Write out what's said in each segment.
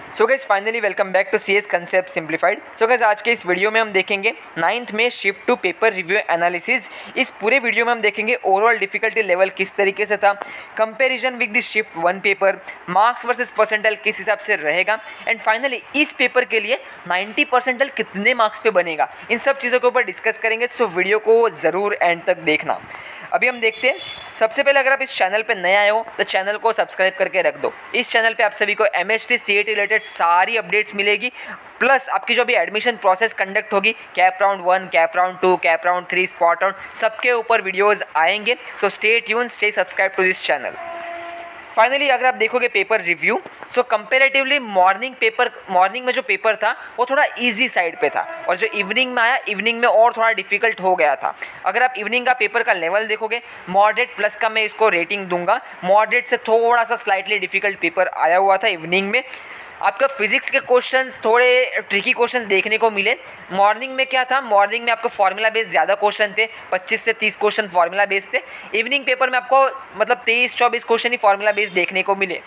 So guys finally welcome back to CS concept simplified. So guys आज के इस video में हम देखेंगे 9th में shift two paper review analysis. इस पूरे वीडियो में हम देखेंगे ओवरऑल डिफिकल्टी लेवल किस तरीके से था, comparison with the shift 1 paper, marks versus percentile किस हिसाब से रहेगा, एंड फाइनली इस पेपर के लिए 90 परसेंटाइल कितने मार्क्स पे बनेगा, इन सब चीज़ों के ऊपर डिस्कस करेंगे। सो वीडियो को ज़रूर एंड तक देखना। अभी हम देखते हैं। सबसे पहले अगर आप इस चैनल पे नए आए हो तो चैनल को सब्सक्राइब करके रख दो। इस चैनल पे आप सभी को एमएसटी सीएटी रिलेटेड सारी अपडेट्स मिलेगी, प्लस आपकी जो भी एडमिशन प्रोसेस कंडक्ट होगी, CAP round 1, CAP round 2, CAP round 3, spot round, सबके ऊपर वीडियोज़ आएंगे। So stay tune, stay subscribe to this channel. Finally अगर आप देखोगे paper review, so comparatively morning में जो पेपर था वो थोड़ा इजी साइड पे था, और जो इवनिंग में आया, इवनिंग में और थोड़ा डिफिकल्ट हो गया था। अगर आप इवनिंग का पेपर का लेवल देखोगे, मॉडरेट प्लस का मैं इसको रेटिंग दूंगा। मॉडरेट से थोड़ा सा स्लाइटली डिफिकल्ट पेपर आया हुआ था इवनिंग में। आपका फिजिक्स के क्वेश्चंस थोड़े ट्रिकी क्वेश्चंस देखने को मिले। मॉर्निंग में क्या था, मॉर्निंग में आपको फार्मूला बेस्ड ज़्यादा क्वेश्चन थे, 25 से 30 क्वेश्चन फार्मूला बेस्ड थे। इवनिंग पेपर में आपको मतलब 23-24 क्वेश्चन ही फार्मूला बेस्ड देखने को मिले।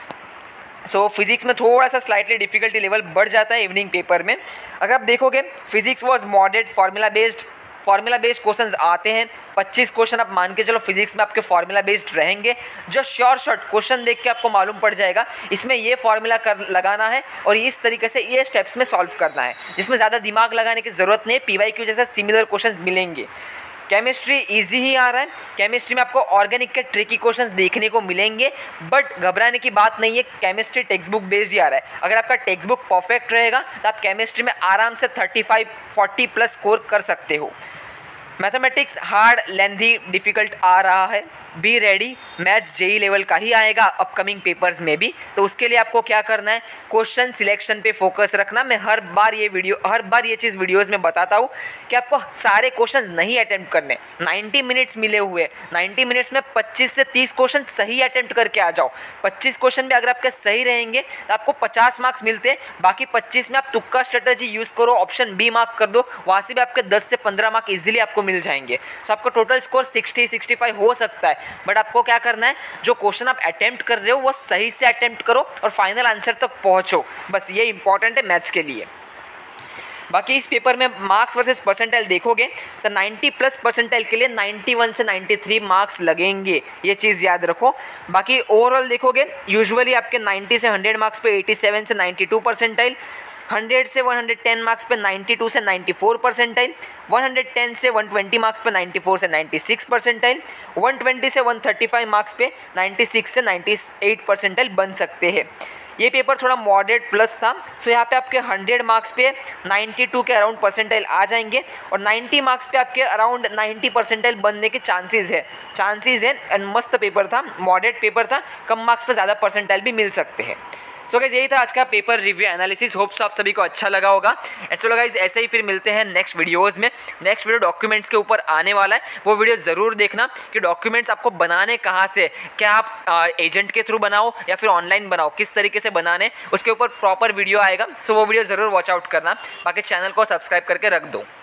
सो फिजिक्स में थोड़ा सा स्लाइटली डिफिकल्टी लेवल बढ़ जाता है इवनिंग पेपर में। अगर आप देखोगे physics was moderate, formula based questions आते हैं। 25 क्वेश्चन आप मान के चलो फिजिक्स में आपके फार्मूला बेस्ड रहेंगे। जो शॉर्ट क्वेश्चन देख के आपको मालूम पड़ जाएगा इसमें ये फार्मूला लगाना है और इस तरीके से ये स्टेप्स में सॉल्व करना है, जिसमें ज़्यादा दिमाग लगाने की ज़रूरत नहीं है। पीवाईक्यू जैसे सिमिलर क्वेश्चंस मिलेंगे। केमिस्ट्री इजी ही आ रहा है। केमिस्ट्री में आपको ऑर्गेनिक के ट्रिकी क्वेश्चंस देखने को मिलेंगे, बट घबराने की बात नहीं है। केमिस्ट्री टेक्स्ट बुक बेस्ड ही आ रहा है। अगर आपका टेक्स्ट बुक परफेक्ट रहेगा तो आप केमिस्ट्री में आराम से 35-40 प्लस स्कोर कर सकते हो। मैथमेटिक्स हार्ड, लेंथी, डिफिकल्ट आ रहा है। Be ready, maths JEE level का ही आएगा अपकमिंग पेपर्स में भी। तो उसके लिए आपको क्या करना है, क्वेश्चन सिलेक्शन पे फोकस रखना। मैं हर बार ये चीज़ वीडियोस में बताता हूँ कि आपको सारे क्वेश्चंस नहीं अटेम्प्ट करने। 90 मिनट्स मिले हुए, 90 मिनट्स में 25 से 30 क्वेश्चन सही अटेम्प्ट करके आ जाओ। 25 क्वेश्चन भी अगर आपके सही रहेंगे तो आपको 50 मार्क्स मिलते हैं। बाकी 25 में आप तुक्का स्ट्रेटजी यूज़ करो, ऑप्शन बी मार्क कर दो, वहाँ से भी आपके 10 से 15 मार्क ईजिली आपको मिल जाएंगे। तो आपका टोटल स्कोर 60-65 हो सकता है। बट आपको क्या करना है, जो क्वेश्चन आप अटेम्प्ट कर रहे हो वो सही से अटेम्प्ट करो और फाइनल आंसर तक पहुंचो। बस ये इंपॉर्टेंट है मैथ्स के लिए। बाकी इस पेपर में मार्क्स वर्सेस परसेंटाइल देखोगे तो 90 प्लस परसेंटाइल के लिए 91 से 93 मार्क्स लगेंगे, ये चीज़ याद रखो। बाकी ओवरऑल देखोगे यूजुअली आपके 90 से 100 मार्क्स पे 87 से 92 परसेंटाइल, 100 से 110 मार्क्स पे 92 से 94 परसेंटाइल, 110 से 120 मार्क्स पे 94 से 96 परसेंटाइल, 120 से 135 मार्क्स पे 96 से 98 परसेंटाइल बन सकते हैं। ये पेपर थोड़ा मॉडरेट प्लस था। सो यहाँ पे आपके 100 मार्क्स पे 92 के अराउंड परसेंटाइल आ जाएंगे और 90 मार्क्स पे आपके अराउंड 90 परसेंटाइल बनने के चांसेस है। एंड मस्त पेपर था, मॉडरेट पेपर था, कम मार्क्स पे ज़्यादा परसेंटाइल भी मिल सकते हैं। सो गाइस यही था आज का पेपर रिव्यू एनालिसिस। होप्स आप सभी को अच्छा लगा होगा। एंड सो गाइस ऐसे ही फिर मिलते हैं नेक्स्ट वीडियोज़ में। नेक्स्ट वीडियो डॉक्यूमेंट्स के ऊपर आने वाला है, वो वीडियो ज़रूर देखना कि डॉक्यूमेंट्स आपको बनाने कहाँ से, क्या आप एजेंट के थ्रू बनाओ या फिर ऑनलाइन बनाओ, किस तरीके से बनाने, उसके ऊपर प्रॉपर वीडियो आएगा। सो वो वीडियो ज़रूर वॉच आउट करना। बाकी चैनल को सब्सक्राइब करके रख दो।